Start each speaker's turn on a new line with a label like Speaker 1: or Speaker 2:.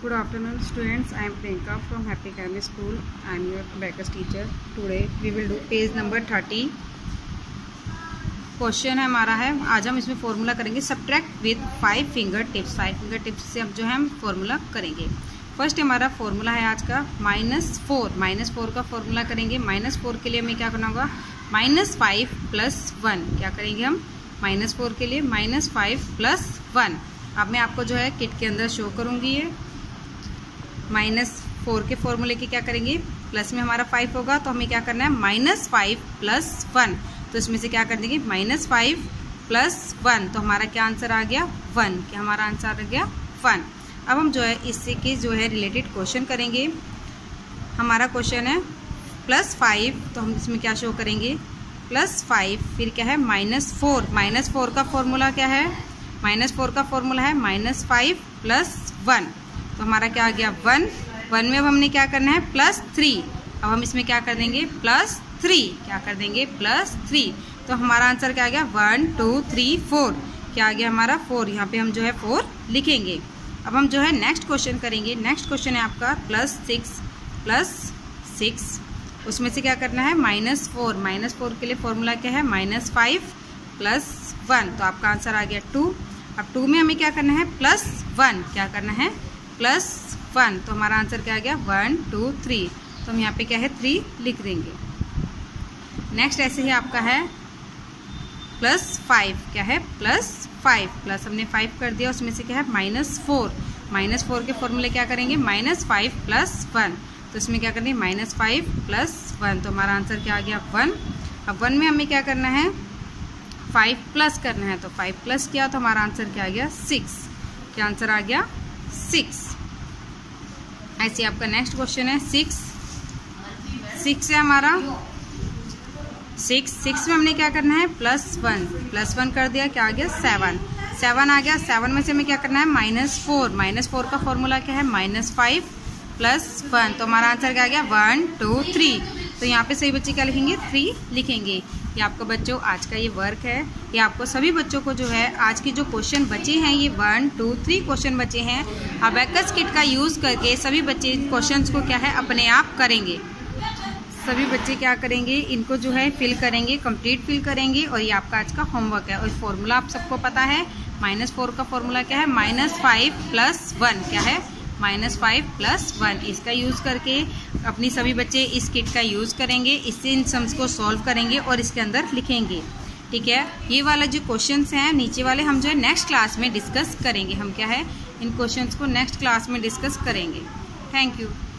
Speaker 1: Good afternoon students, I am Priyanka from Happy Academy School. I am your abacus teacher. Today we will do page number 30. Question है हमारा है, आज हम इसमें formula करेंगे subtract with 5 finger tips. 5 finger tips से अब जो है हम फॉर्मूला करेंगे। फर्स्ट हमारा फॉर्मूला है आज का -4 का फॉर्मूला करेंगे। -4 के लिए हमें क्या करना होगा, -5 + 1 क्या करेंगे हम, -4 के लिए -5 + 1। अब मैं आपको जो है किट के अंदर शो करूंगी। ये -4 के फॉर्मूले की क्या करेंगे, प्लस में हमारा 5 होगा तो हमें क्या करना है -5 + 1, तो इसमें से क्या कर देंगे -5 + 1, तो हमारा क्या आंसर आ गया 1। क्या हमारा आंसर आ गया 1। अब हम जो है इससे के जो है रिलेटेड क्वेश्चन करेंगे। हमारा क्वेश्चन है +5, तो हम इसमें क्या शो करेंगे +5, फिर क्या है -4। -4 का फॉर्मूला क्या है, -4 का फॉर्मूला है -5 + 1, तो हमारा क्या आ गया 1 में अब हमने क्या करना है +3। अब हम इसमें क्या कर देंगे +3, क्या कर देंगे +3, तो हमारा आंसर क्या आ गया 1 2 3 4, क्या आ गया हमारा 4। यहाँ पे हम जो है 4 लिखेंगे। अब हम जो है नेक्स्ट क्वेश्चन करेंगे। नेक्स्ट क्वेश्चन है आपका +6, उसमें से क्या करना है -4। -4 के लिए फॉर्मूला क्या है -5 + 1, तो आपका आंसर आ गया 2। अब 2 में हमें क्या करना है +1, क्या करना है +1, तो हमारा आंसर क्या आ गया 1 2 3, तो हम यहाँ पे क्या है 3 लिख देंगे। नेक्स्ट ऐसे ही आपका है +5, क्या है +5, प्लस हमने 5 कर दिया, उसमें से क्या है -4। -4 के फॉर्मूले क्या करेंगे -5 + 1, तो इसमें क्या करेंगे -5 + 1, तो हमारा आंसर क्या आ गया 1। अब 1 में हमें क्या करना है 5 प्लस करना है, तो 5 प्लस किया तो हमारा आंसर क्या आ गया 6। क्या आंसर आ गया 6। ऐसे आपका नेक्स्ट क्वेश्चन है 6 है हमारा 6 में हमने क्या करना है +1 कर दिया, क्या आ गया 7 आ गया। 7 में से हमें क्या करना है -4 का फॉर्मूला क्या है -5 + 1, तो हमारा आंसर क्या आ गया 1 2 3, तो यहाँ पे सभी बच्चे क्या लिखेंगे 3 लिखेंगे। ये आपका बच्चों आज का ये वर्क है। ये आपको सभी बच्चों को जो है आज की जो क्वेश्चन बचे हैं, ये 1 2 3 क्वेश्चन बचे हैं। अबैकस किट का यूज़ करके सभी बच्चे क्वेश्चंस को क्या है अपने आप करेंगे। सभी बच्चे क्या करेंगे, इनको जो है फिल करेंगे, कंप्लीट फिल करेंगे, और ये आपका आज का होमवर्क है। और फॉर्मूला आप सबको पता है, -4 का फॉर्मूला क्या है -5 + 1, क्या है -5 + 1। इसका यूज़ करके अपनी सभी बच्चे इस किट का यूज़ करेंगे, इससे इन सम्स को सॉल्व करेंगे और इसके अंदर लिखेंगे। ठीक है, ये वाला जो क्वेश्चंस हैं नीचे वाले हम जो है नेक्स्ट क्लास में डिस्कस करेंगे। हम क्या है इन क्वेश्चंस को नेक्स्ट क्लास में डिस्कस करेंगे। Thank you.